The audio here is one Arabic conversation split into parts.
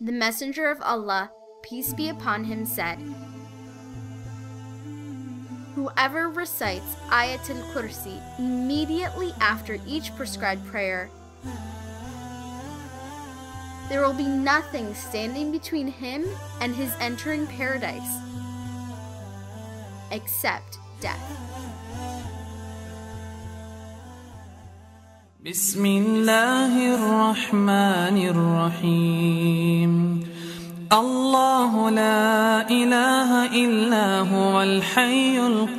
The Messenger of Allah, peace be upon him, said, "Whoever recites Ayatul Qursi immediately after each prescribed prayer, there will be nothing standing between him and his entering paradise except death." بسم الله الرحمن الرحيم. الله لا إله إلا هو الحي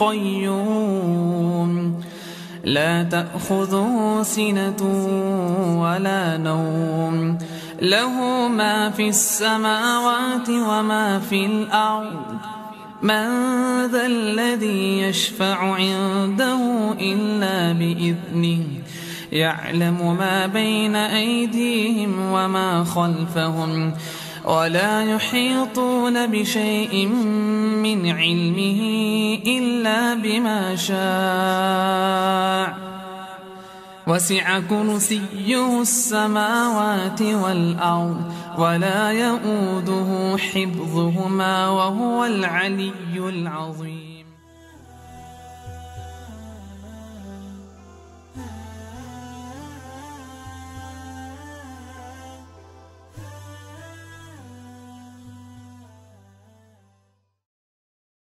القيوم لا تأخذه سنة ولا نوم له ما في السماوات وما في الأرض من ذا الذي يشفع عنده إلا بإذنه يعلم ما بين أيديهم وما خلفهم ولا يحيطون بشيء من علمه إلا بما شاء وسع كرسيه السماوات والأرض ولا يؤوده حفظهما وهو العلي العظيم.